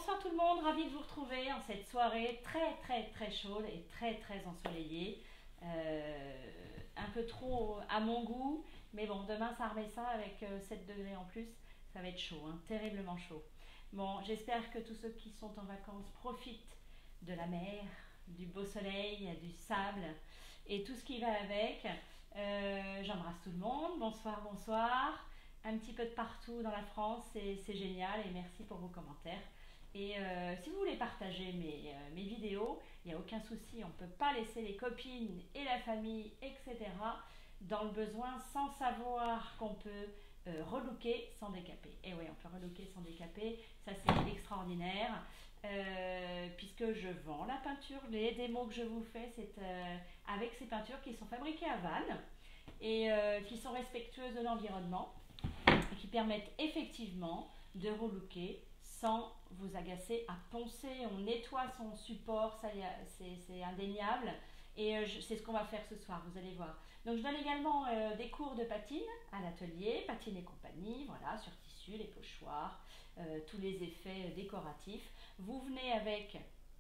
bonsoir tout le monde, ravi de vous retrouver en cette soirée très chaude et très ensoleillée. Un peu trop à mon goût, mais bon, demain ça remet ça avec 7 degrés en plus, ça va être chaud, hein, terriblement chaud. Bon, j'espère que tous ceux qui sont en vacances profitent de la mer, du beau soleil, du sable et tout ce qui va avec. J'embrasse tout le monde, bonsoir. Un petit peu de partout dans la France, c'est génial et merci pour vos commentaires. Et si vous voulez partager mes vidéos, il n'y a aucun souci, on ne peut pas laisser les copines et la famille, etc. dans le besoin sans savoir qu'on peut relooker sans décaper. Et oui, on peut relooker sans décaper, ça c'est extraordinaire. Puisque je vends la peinture, les démos que je vous fais, c'est avec ces peintures qui sont fabriquées à Vannes et qui sont respectueuses de l'environnement et qui permettent effectivement de relooker sans vous agacer à poncer. On nettoie son support, ça c'est indéniable. Et c'est ce qu'on va faire ce soir, vous allez voir. Donc je donne également des cours de patine à l'atelier, Patine et compagnie, voilà, sur tissu, les pochoirs, tous les effets décoratifs. Vous venez avec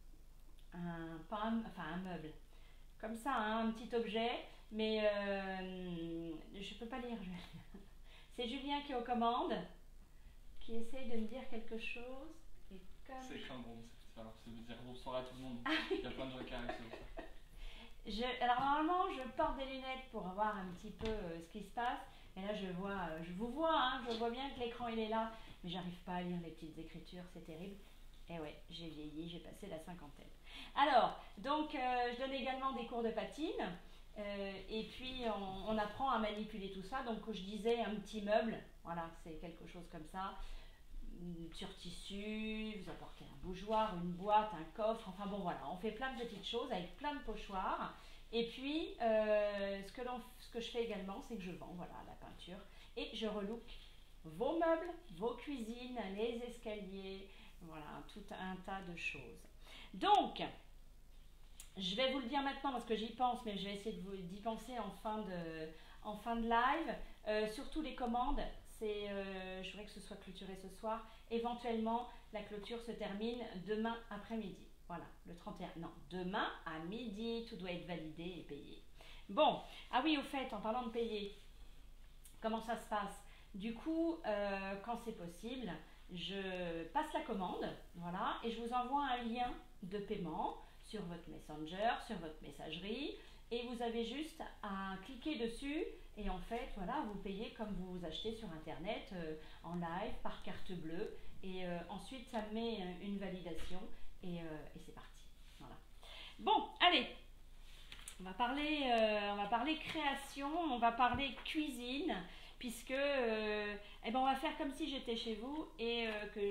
un meuble, comme ça, hein, un petit objet, mais je ne peux pas lire. C'est Julien qui est aux commandes, qui essaye de me dire quelque chose. C'est Cambron, c'est ça. C'est de dire bonsoir à tout le monde. Il y a plein de gens qui arrivent, c'est ça. Alors normalement, je porte des lunettes pour voir un petit peu ce qui se passe. Et là, je vous vois, hein, je vois bien que l'écran il est là, mais j'arrive pas à lire les petites écritures, c'est terrible. Et ouais, j'ai vieilli, j'ai passé la cinquantaine. Alors, donc, je donne également des cours de patine. Et puis, on apprend à manipuler tout ça. Donc, je disais un petit meuble, voilà, c'est quelque chose comme ça. Sur tissu, vous apportez un bougeoir, une boîte, un coffre, enfin bon voilà, on fait plein de petites choses avec plein de pochoirs. Et puis, ce que je fais également, c'est que je vends voilà, la peinture et je relook vos meubles, vos cuisines, les escaliers, voilà, tout un tas de choses. Donc, je vais vous le dire maintenant parce que j'y pense, mais je vais essayer d'y penser en fin de live. Surtout les commandes, je voudrais que ce soit clôturé ce soir. Éventuellement, la clôture se termine demain après-midi. Voilà, le 31. Non, demain à midi, tout doit être validé et payé. Bon, ah oui, au fait, en parlant de payer, comment ça se passe? Du coup, quand c'est possible, je passe la commande, voilà, et je vous envoie un lien de paiement sur votre Messenger, sur votre messagerie, et vous avez juste à cliquer dessus et en fait, voilà, vous payez comme vous achetez sur Internet, en live, par carte bleue, et ensuite ça met une validation et c'est parti. Voilà. Bon, allez, on va parler création, on va parler cuisine, puisque on va faire comme si j'étais chez vous et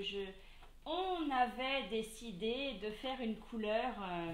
on avait décidé de faire une couleur,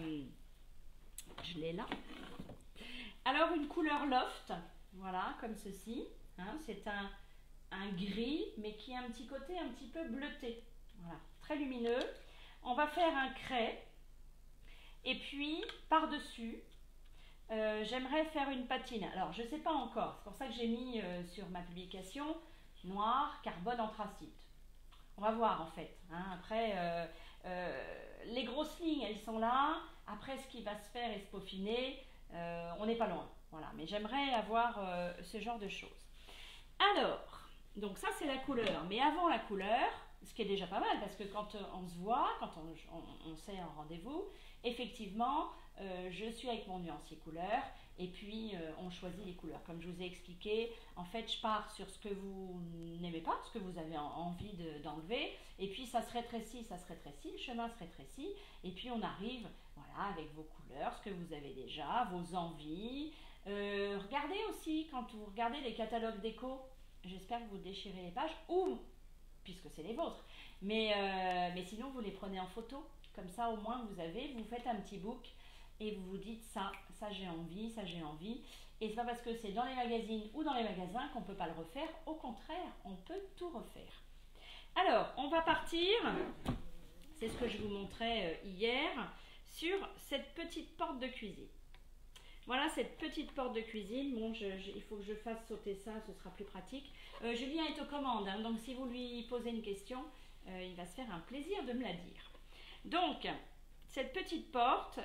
je l'ai là. Alors une couleur loft, voilà, comme ceci, hein, c'est un gris, mais qui a un petit côté un petit peu bleuté, voilà, très lumineux. On va faire un craie, et puis par-dessus, j'aimerais faire une patine. Alors je ne sais pas encore, c'est pour ça que j'ai mis sur ma publication noir, carbone, anthracite. On va voir en fait, hein. Après, les grosses lignes elles sont là, après ce qui va se faire et se peaufiner, on n'est pas loin, voilà. Mais j'aimerais avoir ce genre de choses. Alors, donc ça c'est la couleur, mais avant la couleur, ce qui est déjà pas mal, parce que quand on se voit, quand on sait un rendez-vous, effectivement, je suis avec mon nuancier couleur, et puis on choisit les couleurs. Comme je vous ai expliqué, en fait, je pars sur ce que vous n'aimez pas, ce que vous avez envie d'enlever, et puis ça se rétrécit, le chemin se rétrécit, et puis on arrive, voilà, avec vos couleurs, ce que vous avez déjà, vos envies. Regardez aussi, quand vous regardez les catalogues déco, j'espère que vous déchirez les pages, ou puisque c'est les vôtres, mais sinon vous les prenez en photo, comme ça au moins vous faites un petit book et vous vous dites ça j'ai envie, et c'est pas parce que c'est dans les magazines ou dans les magasins qu'on peut pas le refaire, au contraire, on peut tout refaire. Alors, on va partir, c'est ce que je vous montrais hier, sur cette petite porte de cuisine. Voilà cette petite porte de cuisine. Bon, il faut que je fasse sauter ça, ce sera plus pratique. Julien est aux commandes, hein, donc si vous lui posez une question, il va se faire un plaisir de me la dire. Donc, cette petite porte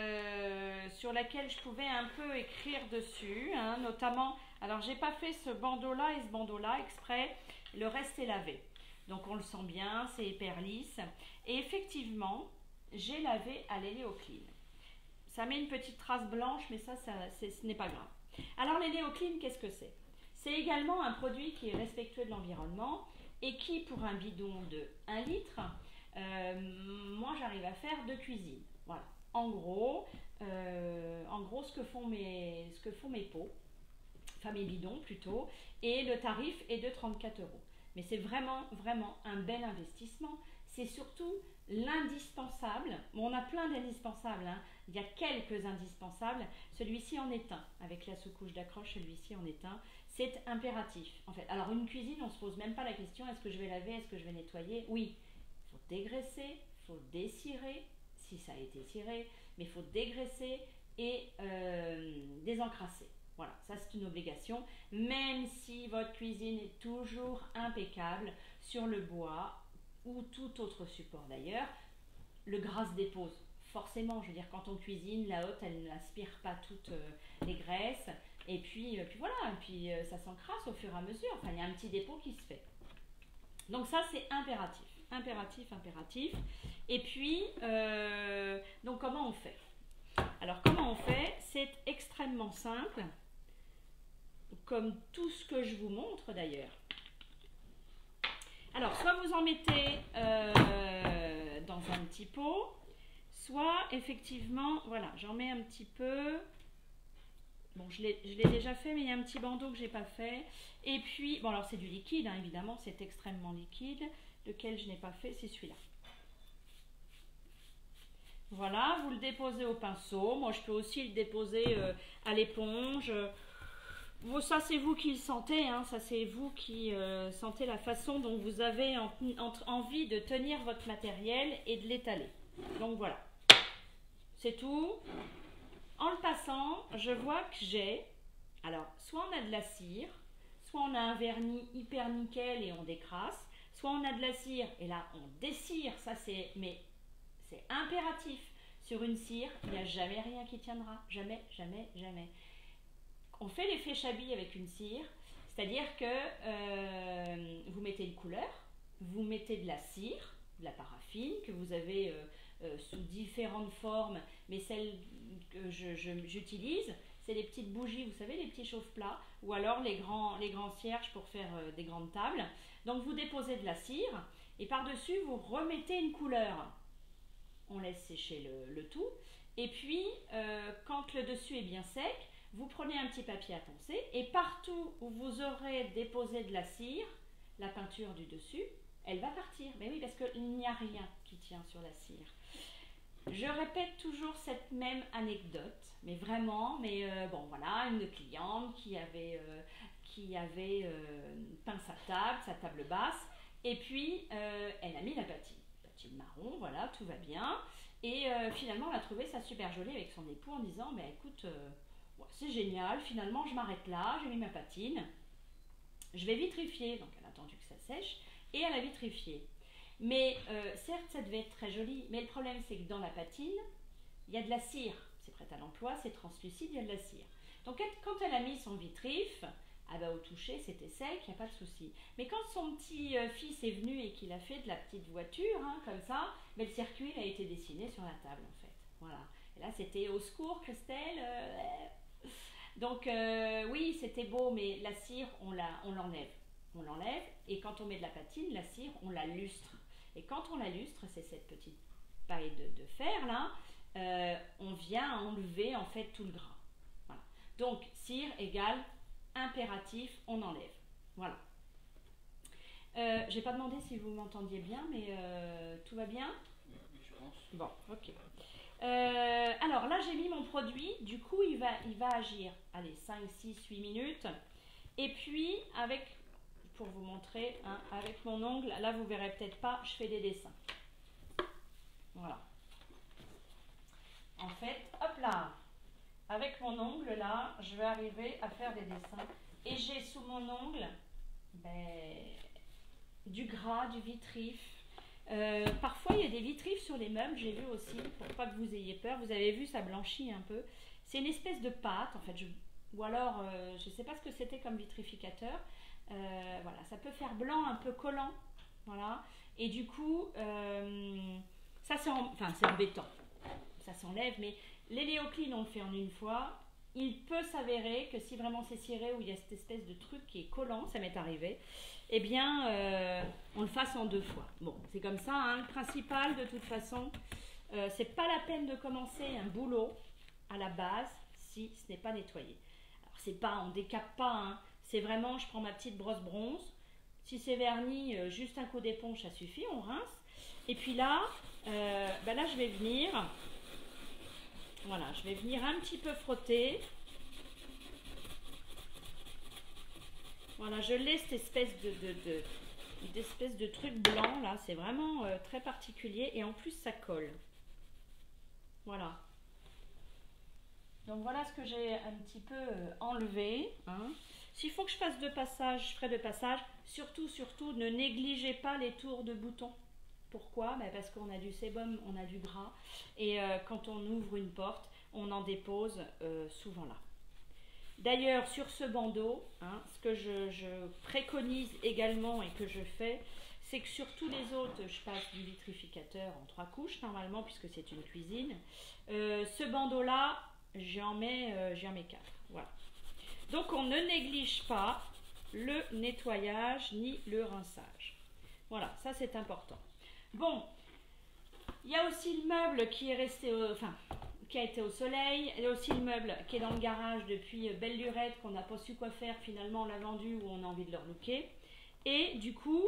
sur laquelle je pouvais un peu écrire dessus, hein, notamment, alors j'ai pas fait ce bandeau-là et ce bandeau-là exprès, le reste est lavé. Donc on le sent bien, c'est hyper lisse. Et effectivement, j'ai lavé à l'Eléocline. Ça met une petite trace blanche, mais ça ce n'est pas grave. Alors l'Eléocline, qu'est-ce que c'est? C'est également un produit qui est respectueux de l'environnement et qui, pour un bidon de 1 litre, moi j'arrive à faire 2 cuisines. Voilà. En gros, ce que font mes pots, enfin mes bidons plutôt, et le tarif est de 34 €. Mais c'est vraiment, vraiment un bel investissement. C'est surtout l'indispensable. Bon, on a plein d'indispensables, hein. Il y a quelques indispensables. Celui-ci en est un. Avec la sous-couche d'accroche, celui-ci en est un. C'est impératif, en fait. Alors, une cuisine, on ne se pose même pas la question, est-ce que je vais laver, est-ce que je vais nettoyer? Oui, il faut dégraisser, il faut dessirer, si ça a été ciré, mais il faut dégraisser et désencrasser. Voilà, ça c'est une obligation, même si votre cuisine est toujours impeccable sur le bois ou tout autre support d'ailleurs, le gras se dépose. Forcément, je veux dire, quand on cuisine, la hotte, elle n'aspire pas toutes les graisses, et puis voilà, et puis ça s'encrasse au fur et à mesure, enfin il y a un petit dépôt qui se fait. Donc ça c'est impératif, impératif, impératif. Et puis, donc comment on fait? Alors comment on fait? C'est extrêmement simple, comme tout ce que je vous montre d'ailleurs. Alors, soit vous en mettez dans un petit pot, soit effectivement, voilà, j'en mets un petit peu. Bon, je l'ai déjà fait, mais il y a un petit bandeau que je n'ai pas fait. Et puis, bon, alors c'est du liquide, hein, évidemment, c'est extrêmement liquide. Lequel je n'ai pas fait, c'est celui-là. Voilà, vous le déposez au pinceau. Moi, je peux aussi le déposer à l'éponge. Ça, c'est vous qui le sentez, hein. Ça, c'est vous qui sentez la façon dont vous avez envie de tenir votre matériel et de l'étaler. Donc, voilà. C'est tout. En le passant, je vois que j'ai, alors, soit on a de la cire, soit on a un vernis hyper nickel et on décrasse, soit on a de la cire et là, on dessire. Ça, c'est impératif. Sur une cire, il n'y a jamais rien qui tiendra. Jamais, jamais, jamais. On fait l'effet Chablis avec une cire, c'est-à-dire que vous mettez une couleur, vous mettez de la cire, de la paraffine que vous avez sous différentes formes, mais celle que j'utilise, c'est les petites bougies, vous savez, les petits chauffe-plats, ou alors les grands cierges pour faire des grandes tables. Donc vous déposez de la cire et par-dessus vous remettez une couleur. On laisse sécher le tout. Et puis, quand le dessus est bien sec, vous prenez un petit papier à poncer et partout où vous aurez déposé de la cire, la peinture du dessus, elle va partir. Mais oui, parce qu'il n'y a rien qui tient sur la cire. Je répète toujours cette même anecdote, mais vraiment, bon voilà, une cliente qui avait peint sa table basse, et puis elle a mis la patine marron, voilà, tout va bien. Et finalement, elle a trouvé ça super joli avec son époux en disant, mais écoute, c'est génial, finalement je m'arrête là, j'ai mis ma patine, je vais vitrifier. Donc elle a attendu que ça sèche et elle a vitrifié. Mais certes, ça devait être très joli, mais le problème c'est que dans la patine, il y a de la cire. C'est prêt à l'emploi, c'est translucide, il y a de la cire. Donc quand elle a mis son vitrif, ah bah, au toucher c'était sec, il n'y a pas de souci. Mais quand son petit fils est venu et qu'il a fait de la petite voiture, hein, comme ça, mais le circuit a été dessiné sur la table en fait. Voilà. Et là c'était au secours Christelle. Donc oui, c'était beau, mais la cire, on l'enlève. On l'enlève et quand on met de la patine, la cire, on la lustre. Et quand on la lustre, c'est cette petite paille de fer là, on vient enlever en fait tout le gras. Voilà. Donc cire égale impératif, on enlève. Voilà. J'ai pas demandé si vous m'entendiez bien, mais tout va bien? Oui, je pense. Bon, ok. Alors là, j'ai mis mon produit, du coup, il va agir, allez, 5, 6, 8 minutes. Et puis, pour vous montrer, hein, avec mon ongle, là, vous verrez peut-être pas, je fais des dessins. Voilà. En fait, hop là, avec mon ongle, là, je vais arriver à faire des dessins. Et j'ai sous mon ongle du gras, du vitrif, Parfois, il y a des vitrifs sur les meubles, j'ai vu aussi, pour pas que vous ayez peur. Vous avez vu, ça blanchit un peu. C'est une espèce de pâte, en fait. Ou alors, je ne sais pas ce que c'était comme vitrificateur. Voilà, ça peut faire blanc, un peu collant. Voilà. Et du coup, ça c'est embêtant. Ça s'enlève, mais les Léoclines, on le fait en une fois. Il peut s'avérer que si vraiment c'est ciré ou il y a cette espèce de truc qui est collant, ça m'est arrivé, eh bien, on le fasse en 2 fois. Bon, c'est comme ça, hein. Le principal, de toute façon, c'est pas la peine de commencer un boulot à la base si ce n'est pas nettoyé. Alors, c'est pas, on décape pas, hein. C'est vraiment, je prends ma petite brosse bronze. Si c'est verni, juste un coup d'éponge, ça suffit, on rince. Et puis là, là, je vais venir... Voilà, je vais venir un petit peu frotter. Voilà, je laisse cette espèce de truc blanc là, c'est vraiment très particulier et en plus ça colle. Voilà. Donc voilà ce que j'ai un petit peu enlevé. Hein. S'il faut que je fasse 2 passages, je ferai 2 passages. Surtout, ne négligez pas les tours de boutons. Pourquoi? Parce qu'on a du sébum, on a du gras et quand on ouvre une porte, on en dépose souvent là. D'ailleurs, sur ce bandeau, hein, ce que je préconise également et que je fais, c'est que sur tous les autres, je passe du vitrificateur en 3 couches normalement puisque c'est une cuisine. Ce bandeau-là, j'en mets 4. Voilà. Donc on ne néglige pas le nettoyage ni le rinçage. Voilà, ça c'est important. Bon, il y a aussi le meuble qui est resté, qui a été au soleil. Il y a aussi le meuble qui est dans le garage depuis belle lurette, qu'on n'a pas su quoi faire. Finalement, on l'a vendu ou on a envie de le relooker. Et du coup,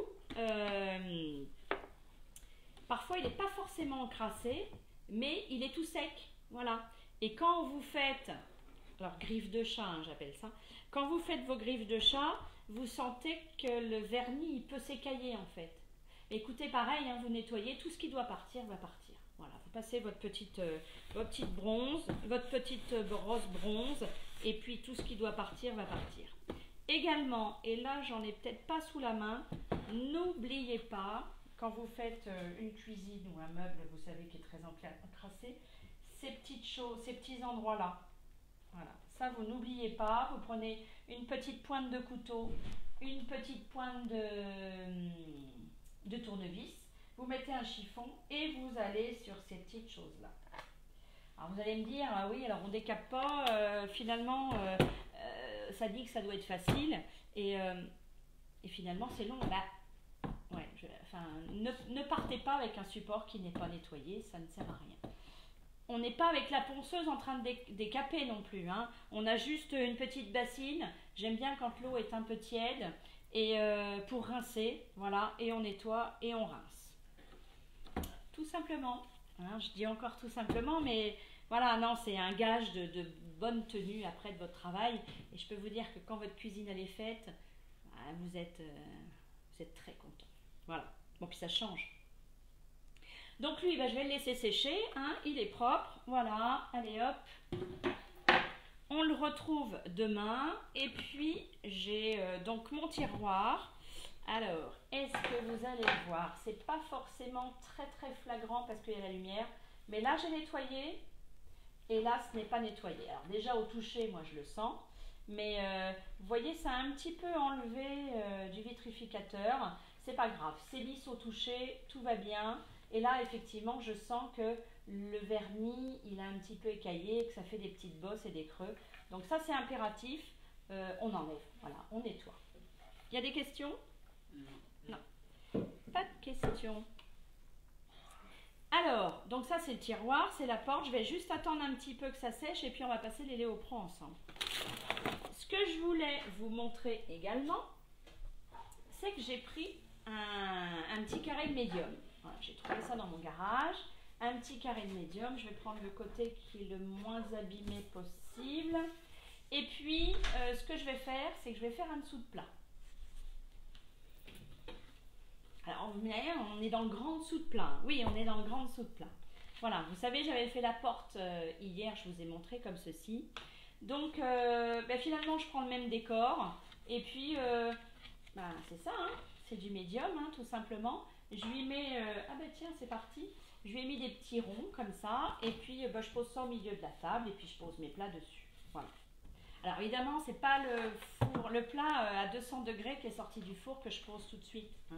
parfois il n'est pas forcément encrassé, mais il est tout sec. Voilà. Et quand vous faites, alors griffe de chat, hein, j'appelle ça. Quand vous faites vos griffes de chat, vous sentez que le vernis il peut s'écailler en fait. Écoutez, pareil, hein, vous nettoyez, tout ce qui doit partir va partir. Voilà, vous passez votre petite brosse bronze, et puis tout ce qui doit partir va partir. Également, et là j'en ai peut-être pas sous la main, n'oubliez pas, quand vous faites une cuisine ou un meuble, vous savez, qui est très encrassé, ces petites choses, ces petits endroits-là. Voilà, ça vous n'oubliez pas, vous prenez une petite pointe de couteau, une petite pointe de tournevis, vous mettez un chiffon et vous allez sur ces petites choses-là. Alors vous allez me dire, ah oui, alors on décape pas, finalement ça dit que ça doit être facile et finalement c'est long. Ouais, ne partez pas avec un support qui n'est pas nettoyé, ça ne sert à rien. On n'est pas avec la ponceuse en train de décaper non plus. Hein. On a juste une petite bassine. J'aime bien quand l'eau est un peu tiède. Et pour rincer, voilà, et on nettoie et on rince. Tout simplement. Hein, je dis encore tout simplement, mais voilà, non, c'est un gage de bonne tenue après de votre travail. Et je peux vous dire que quand votre cuisine elle est faite, vous êtes très content. Voilà. Bon, puis ça change. Donc lui, je vais le laisser sécher, hein, il est propre, voilà, allez hop, on le retrouve demain, et puis j'ai donc mon tiroir. Alors, est-ce que vous allez le voir? C'est pas forcément très flagrant parce qu'il y a la lumière, mais là j'ai nettoyé, et là ce n'est pas nettoyé. Alors déjà au toucher, moi je le sens, mais vous voyez, ça a un petit peu enlevé du vitrificateur, c'est pas grave, c'est lisse au toucher, tout va bien. Et là, effectivement, je sens que le vernis, il a un petit peu écaillé, que ça fait des petites bosses et des creux. Donc ça, c'est impératif. On enlève. Voilà, on nettoie. Il y a des questions? Non. Pas de questions. Alors, donc ça, c'est le tiroir, c'est la porte. Je vais juste attendre un petit peu que ça sèche et puis on va passer les Léoprans ensemble. Ce que je voulais vous montrer également, c'est que j'ai pris un petit carré de médium. Voilà, j'ai trouvé ça dans mon garage, un petit carré de médium, je vais prendre le côté qui est le moins abîmé possible. Et puis, ce que je vais faire, c'est que je vais faire un dessous de plat. Alors, on est dans le grand dessous de plat. Oui, on est dans le grand dessous de plat. Voilà, vous savez, j'avais fait la porte hier, je vous ai montré comme ceci. Donc, finalement, je prends le même décor. Et puis, c'est ça, hein, c'est du médium, hein, tout simplement. je lui mets, ah ben tiens c'est parti, je lui ai mis des petits ronds comme ça, et puis je pose ça au milieu de la table, et puis je pose mes plats dessus. Voilà. Alors évidemment, c'est pas le plat à 200 degrés qui est sorti du four que je pose tout de suite. Hein.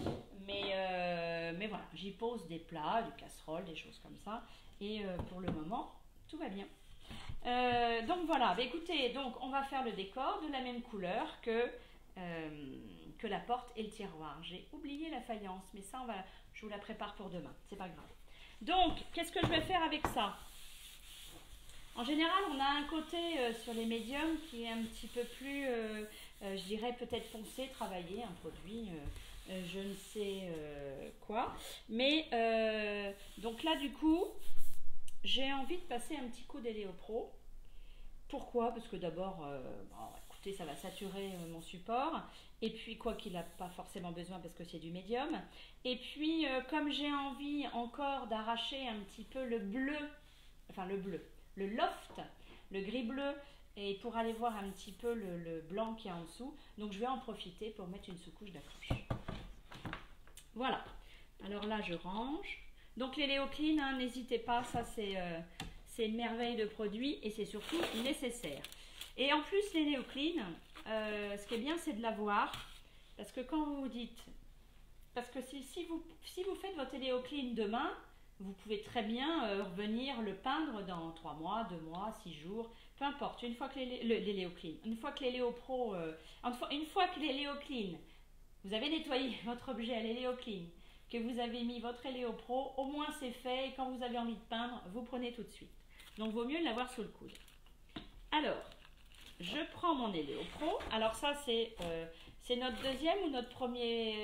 Mais voilà, j'y pose des plats, des casseroles, des choses comme ça. Et pour le moment, tout va bien. Donc voilà, bah, écoutez, donc on va faire le décor de la même couleur que la porte et le tiroir. J'ai oublié la faïence, mais ça, je vous la prépare pour demain, c'est pas grave. Donc, qu'est-ce que je vais faire avec ça? En général, on a un côté sur les médiums qui est un petit peu plus, je dirais peut-être foncé, travaillé, un produit, je ne sais quoi. Mais donc là, du coup, j'ai envie de passer un petit coup d'Héliopro. Pourquoi? Parce que d'abord, bon, écoutez, ça va saturer mon support. Et puis, quoi qu'il n'a pas forcément besoin parce que c'est du médium. Et puis, comme j'ai envie encore d'arracher un petit peu le bleu, enfin le loft, le gris bleu, et pour aller voir un petit peu le blanc qui est en dessous. Donc je vais en profiter pour mettre une sous-couche d'accroche. Voilà. Alors là, je range. Donc les Léo Clean, hein, n'hésitez pas, ça c'est une merveille de produit et c'est surtout nécessaire. Et en plus, les Léo Clean, ce qui est bien, c'est de l'avoir. Parce que quand vous vous dites... Parce que si vous faites votre Léo Clean demain, vous pouvez très bien revenir le peindre dans 3 mois, 2 mois, 6 jours, peu importe. Une fois que les Léo Clean, une fois que les Léo Pro, une fois que les Léo Clean, vous avez nettoyé votre objet à l'Eléo Clean, que vous avez mis votre Eléo Pro, au moins c'est fait et quand vous avez envie de peindre, vous prenez tout de suite. Donc vaut mieux l'avoir sous le coude. Alors, je prends mon Eléo Pro. Alors ça c'est notre deuxième ou notre premier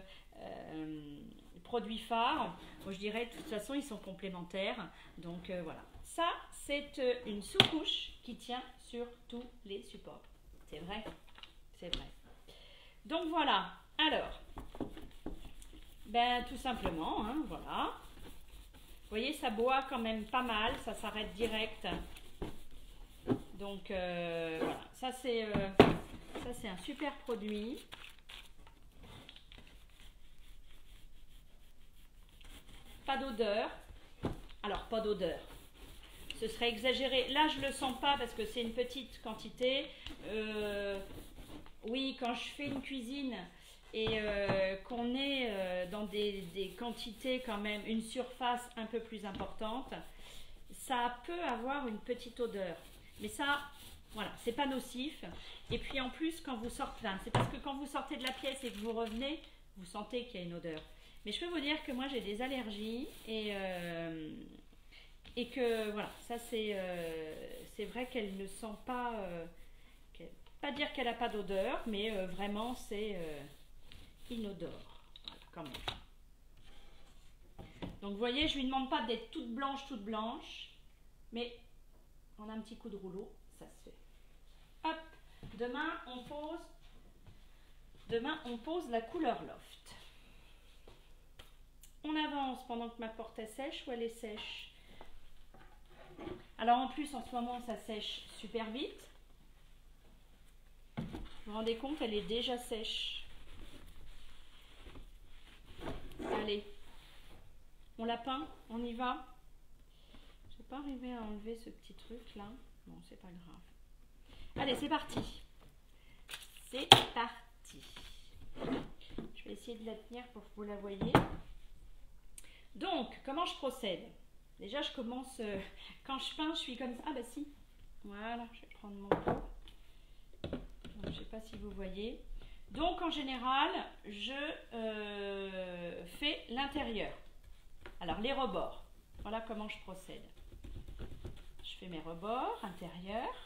produit phare. Moi, je dirais de toute façon ils sont complémentaires. Donc voilà. Ça c'est une sous-couche qui tient sur tous les supports. C'est vrai? C'est vrai. Donc voilà. Alors, ben tout simplement, hein, voilà. Vous voyez, ça boit quand même pas mal, ça s'arrête direct. Donc voilà, ça c'est un super produit. Pas d'odeur. Alors pas d'odeur. Ce serait exagéré. Là je le sens pas parce que c'est une petite quantité. Oui, quand je fais une cuisine et qu'on est dans des quantités quand même, une surface un peu plus importante, ça peut avoir une petite odeur. Mais ça, voilà, c'est pas nocif. Et puis en plus, quand vous sortez, c'est parce que quand vous sortez de la pièce et que vous revenez, vous sentez qu'il y a une odeur. Mais je peux vous dire que moi j'ai des allergies et que voilà, ça c'est vrai qu'elle ne sent pas, pas dire qu'elle n'a pas d'odeur, mais vraiment c'est inodore, voilà, quand même. Donc vous voyez, je lui demande pas d'être toute blanche, mais on a un petit coup de rouleau, ça se fait. Hop, demain on pose la couleur loft. On avance pendant que ma porte est sèche ou elle est sèche. Alors en plus en ce moment ça sèche super vite. Vous vous rendez compte, elle est déjà sèche. Allez, on la peint, on y va. Je vais pas arriver à enlever ce petit truc là. Bon, c'est pas grave. Allez, c'est parti. C'est parti. Je vais essayer de la tenir pour que vous la voyez. Donc, comment je procède? Déjà, je commence, quand je peins, je suis comme ça. Ah bah si, voilà, je vais prendre mon pot. Je ne sais pas si vous voyez. Donc, en général, je fais l'intérieur. Alors, les rebords. Voilà comment je procède. Je fais mes rebords intérieurs.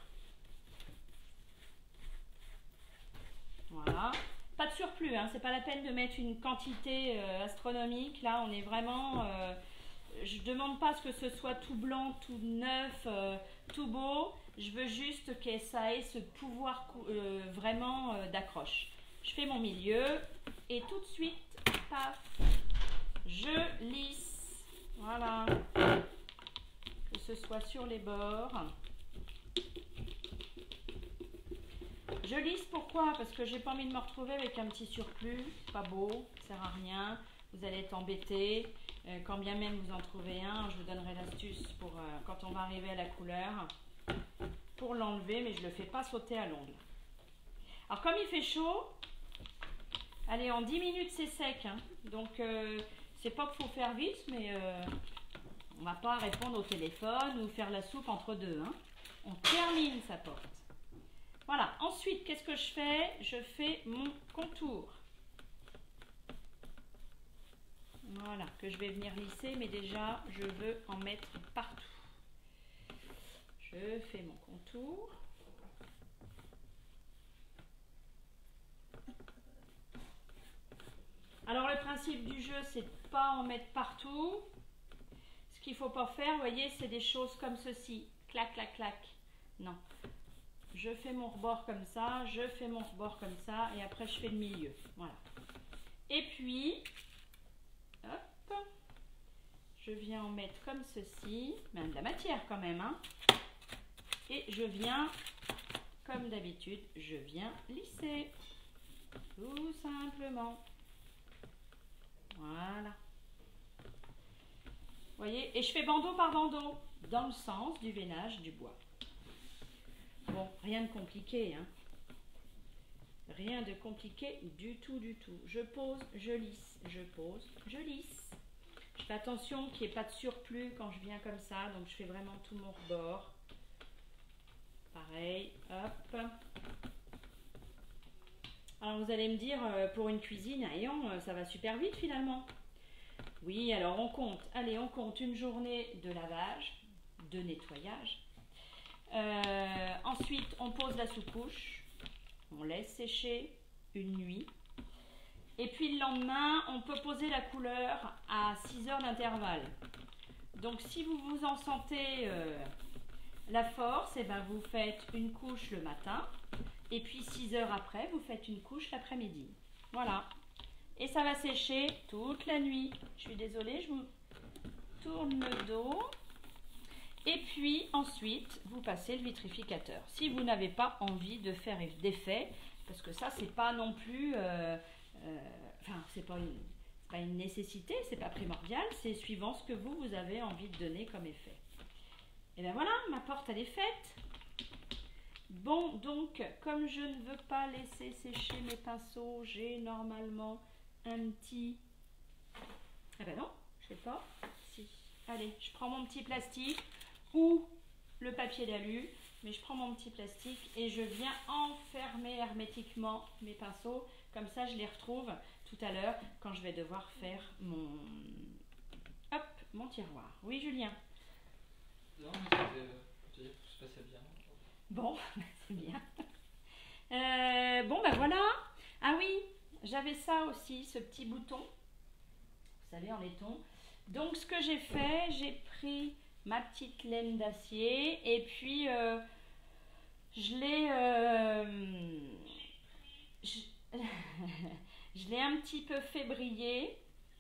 Voilà. Pas de surplus, hein, c'est pas la peine de mettre une quantité astronomique. Là, on est vraiment... je demande pas que ce soit tout blanc, tout neuf, tout beau. Je veux juste que ça ait ce pouvoir vraiment d'accroche. Je fais mon milieu et tout de suite, paf, je lisse. Voilà. Que ce soit sur les bords. Je lisse pourquoi? Parce que j'ai pas envie de me retrouver avec un petit surplus, c'est pas beau, ça sert à rien. vous allez être embêté. Quand bien même vous en trouvez un, je vous donnerai l'astuce pour quand on va arriver à la couleur, pour l'enlever, mais je ne le fais pas sauter à l'ongle. Alors comme il fait chaud, allez, en 10 minutes c'est sec, hein. Donc c'est pas qu'il faut faire vite, mais on va pas répondre au téléphone ou faire la soupe entre deux, hein. On termine sa porte. Voilà, ensuite qu'est-ce que je fais? Je fais mon contour. Voilà, que je vais venir lisser, mais déjà je veux en mettre partout. Je fais mon contour. Alors le principe du jeu, c'est de ne pas en mettre partout. Ce qu'il ne faut pas faire, vous voyez, c'est des choses comme ceci. Clac, clac, clac. Non. Je fais mon rebord comme ça, je fais mon rebord comme ça, et après je fais le milieu. Voilà. Et puis, hop, je viens en mettre comme ceci, même de la matière quand même, hein. Et je viens, comme d'habitude, je viens lisser. Tout simplement. Voilà. Vous voyez, et je fais bandeau par bandeau, dans le sens du veinage du bois. Bon, rien de compliqué, hein. Rien de compliqué du tout, du tout. Je pose, je lisse, je pose, je lisse. Je fais attention qu'il n'y ait pas de surplus quand je viens comme ça, donc je fais vraiment tout mon rebord. Pareil, hop. Alors vous allez me dire, pour une cuisine à Ayon, ça va super vite finalement. Oui, alors on compte. Allez, on compte une journée de lavage, de nettoyage. Ensuite, on pose la sous-couche. On laisse sécher une nuit. Et puis le lendemain, on peut poser la couleur à 6 heures d'intervalle. Donc si vous vous en sentez la force, et ben vous faites une couche le matin. Et puis 6 heures après, vous faites une couche l'après-midi. Voilà. Et ça va sécher toute la nuit. Je suis désolée, je vous tourne le dos. Et puis ensuite, vous passez le vitrificateur. Si vous n'avez pas envie de faire d'effet, parce que ça, c'est pas non plus... enfin, c'est pas une nécessité, c'est pas primordial, c'est suivant ce que vous avez envie de donner comme effet. Et bien voilà, ma porte, elle est faite. Bon, donc, comme je ne veux pas laisser sécher mes pinceaux, j'ai normalement un petit... Ah ben non, je sais pas. Si. Allez, je prends mon petit plastique ou le papier d'alu, mais je prends mon petit plastique et je viens enfermer hermétiquement mes pinceaux. Comme ça, je les retrouve tout à l'heure quand je vais devoir faire mon... Hop, mon tiroir. Oui, Julien? Non, mais c'était... tout se passait bien. Bon, c'est bien. Bon, ben voilà. Ah oui, j'avais ça aussi, ce petit bouton. Vous savez, en laiton. Donc, ce que j'ai fait, j'ai pris ma petite laine d'acier et puis je l'ai je l'ai un petit peu fait briller.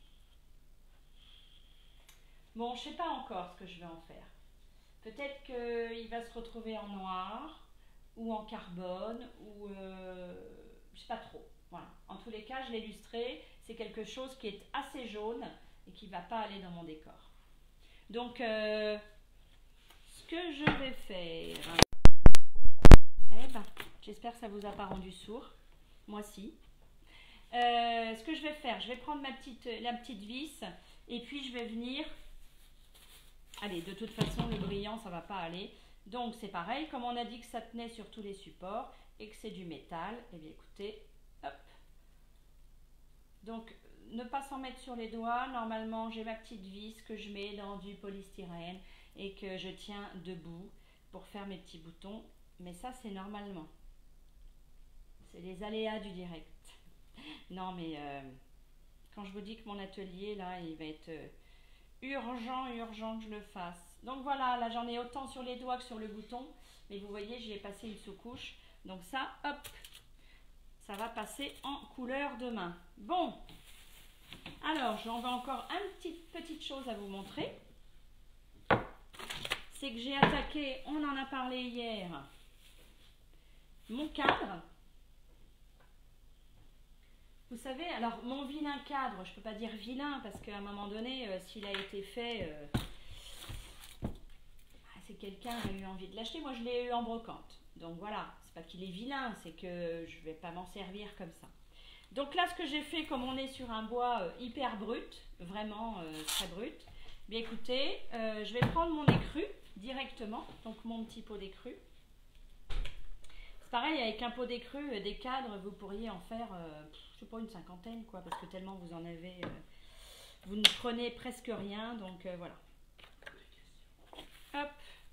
Bon, je ne sais pas encore ce que je vais en faire. Peut-être qu'il va se retrouver en noir ou en carbone ou je sais pas trop. Voilà. En tous les cas, je l'ai illustré. C'est quelque chose qui est assez jaune et qui ne va pas aller dans mon décor. Donc, ce que je vais faire... Eh ben, j'espère que ça ne vous a pas rendu sourd. Moi, si. Ce que je vais faire, je vais prendre la petite vis et puis je vais venir... Allez, de toute façon, le brillant, ça ne va pas aller. Donc, c'est pareil. Comme on a dit que ça tenait sur tous les supports et que c'est du métal, eh bien, écoutez, hop. Donc, ne pas s'en mettre sur les doigts. Normalement, j'ai ma petite vis que je mets dans du polystyrène et que je tiens debout pour faire mes petits boutons. Mais ça, c'est normalement. C'est les aléas du direct. Non, mais quand je vous dis que mon atelier, là, il va être... urgent que je le fasse. Donc voilà, là j'en ai autant sur les doigts que sur le bouton, mais vous voyez, j'y ai passé une sous-couche. Donc ça, hop, ça va passer en couleur demain. Bon, alors j'en vais encore une petite chose à vous montrer. C'est que j'ai attaqué, on en a parlé hier, mon cadre. Vous savez, alors mon vilain cadre, je peux pas dire vilain parce qu'à un moment donné, s'il a été fait, c'est quelqu'un qui a eu envie de l'acheter. Moi, je l'ai eu en brocante. Donc voilà, c'est pas qu'il est vilain, c'est que je vais pas m'en servir comme ça. Donc là, ce que j'ai fait, comme on est sur un bois hyper brut, vraiment très brut, bien écoutez, je vais prendre mon écru directement, donc mon petit pot d'écru. C'est pareil, avec un pot d'écru, des cadres, vous pourriez en faire, je sais pas, une cinquantaine, quoi, parce que tellement vous en avez, vous ne prenez presque rien, donc voilà. Hop.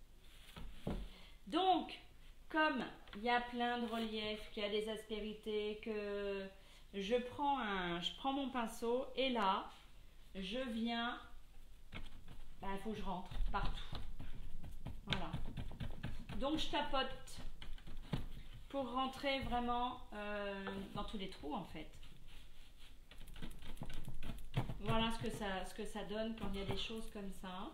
Donc, comme il y a plein de reliefs, qu'il y a des aspérités, que je prends mon pinceau et là, je viens, il faut que je rentre partout. Voilà. Donc, je tapote pour rentrer vraiment dans tous les trous en fait. Voilà ce que ça donne quand il y a des choses comme ça.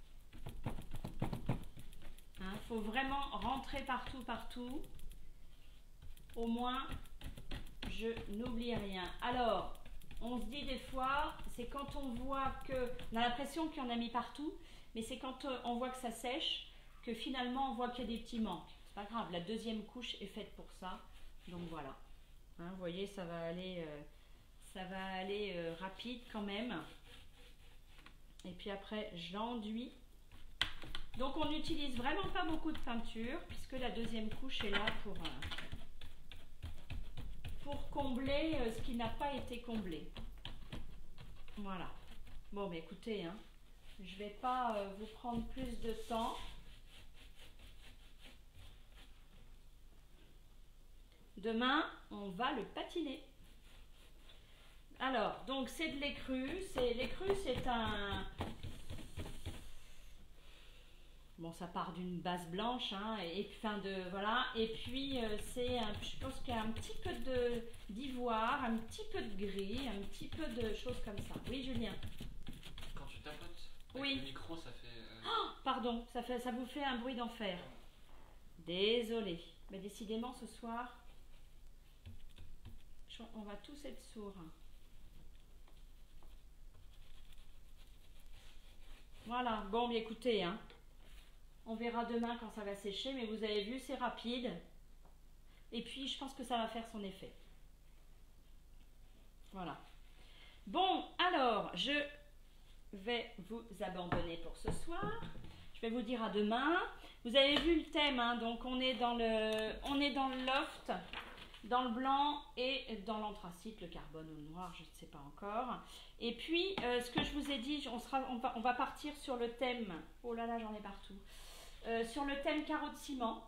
Faut vraiment rentrer partout, partout. Au moins, je n'oublie rien. Alors, on se dit des fois, c'est quand on voit que, on a l'impression qu'il y en a mis partout, mais c'est quand on voit que ça sèche, que finalement on voit qu'il y a des petits manques. C'est pas grave, la deuxième couche est faite pour ça. Donc voilà. Vous voyez, ça va aller rapide quand même. Et puis après, j'enduis. Donc on n'utilise vraiment pas beaucoup de peinture puisque la deuxième couche est là pour combler ce qui n'a pas été comblé. Voilà. Bon, mais écoutez, je ne vais pas vous prendre plus de temps. Demain, on va le patiner. Alors, donc c'est de l'écru. L'écru, c'est un... Bon, ça part d'une base blanche, voilà. Et puis, je pense qu'il y a un petit peu d'ivoire, un petit peu de gris, un petit peu de choses comme ça. Oui, Julien. Quand tu tapotes avec oui. Le micro, ça fait... Oh, pardon, ça vous fait un bruit d'enfer. Désolée. Mais décidément, ce soir, on va tous être sourds. Voilà. Bon, bien écoutez, on verra demain quand ça va sécher, mais vous avez vu, c'est rapide. Et puis, je pense que ça va faire son effet. Voilà. Bon, alors, je vais vous abandonner pour ce soir. Je vais vous dire à demain. Vous avez vu le thème, donc on est dans le loft, dans le blanc et dans l'anthracite, le carbone ou le noir, je ne sais pas encore. Et puis, ce que je vous ai dit, on va partir sur le thème. Oh là là, j'en ai partout. Sur le thème carreau de ciment.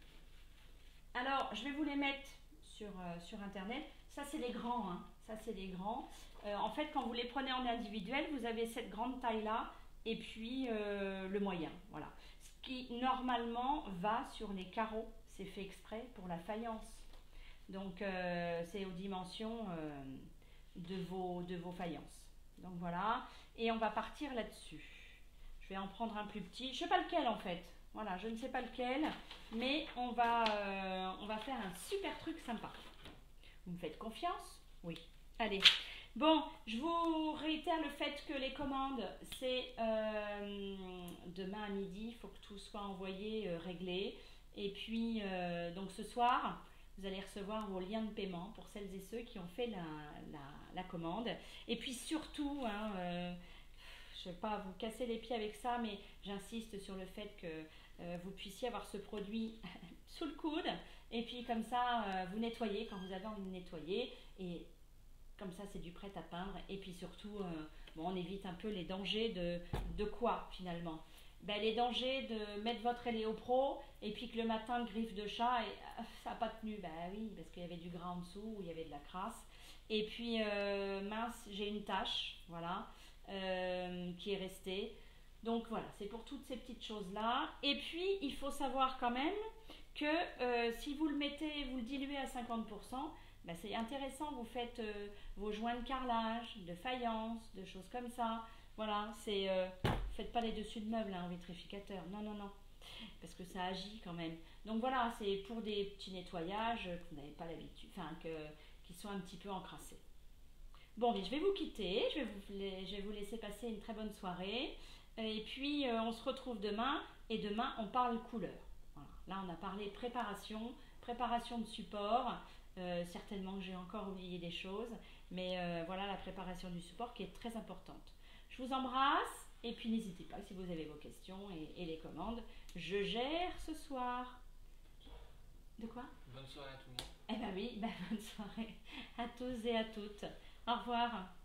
Alors, je vais vous les mettre sur internet. Ça, c'est les grands. Ça, c'est les grands. En fait, quand vous les prenez en individuel, vous avez cette grande taille-là et puis le moyen. Voilà. Ce qui, normalement, va sur les carreaux. C'est fait exprès pour la faïence. Donc, c'est aux dimensions de vos faïences. Donc, voilà. Et on va partir là-dessus. Je vais en prendre un plus petit. Je ne sais pas lequel, en fait. Voilà, je ne sais pas lequel, mais on va faire un super truc sympa. Vous me faites confiance? Oui. Allez. Bon, je vous réitère le fait que les commandes, c'est demain à midi. Il faut que tout soit envoyé, réglé. Et puis, donc ce soir, vous allez recevoir vos liens de paiement pour celles et ceux qui ont fait la commande. Et puis surtout, je ne vais pas vous casser les pieds avec ça, mais j'insiste sur le fait que vous puissiez avoir ce produit sous le coude et puis comme ça vous nettoyez quand vous avez envie de nettoyer et comme ça c'est du prêt à peindre et puis surtout on évite un peu les dangers de quoi finalement les dangers de mettre votre Eléo Pro et puis que le matin le griffe de chat et ça n'a pas tenu, oui parce qu'il y avait du gras en dessous ou il y avait de la crasse et puis mince j'ai une tache voilà qui est restée. Donc voilà, c'est pour toutes ces petites choses-là. Et puis, il faut savoir quand même que si vous le mettez, vous le diluez à 50%, c'est intéressant, vous faites vos joints de carrelage, de faïence, de choses comme ça. Voilà, faites pas les dessus de meubles en vitrificateur. Non, non, non, parce que ça agit quand même. Donc voilà, c'est pour des petits nettoyages que vous n'avez pas l'habitude, qui sont un petit peu encrassés. Bon, mais je vais vous quitter, je vais vous laisser passer une très bonne soirée. Et puis, on se retrouve demain. Et demain, on parle couleur. Voilà. Là, on a parlé préparation de support. Certainement que j'ai encore oublié des choses. Mais voilà la préparation du support qui est très importante. Je vous embrasse. Et puis, n'hésitez pas si vous avez vos questions et les commandes. Je gère ce soir. De quoi? Bonne soirée à tout le monde. Eh ben oui, bonne soirée à tous et à toutes. Au revoir.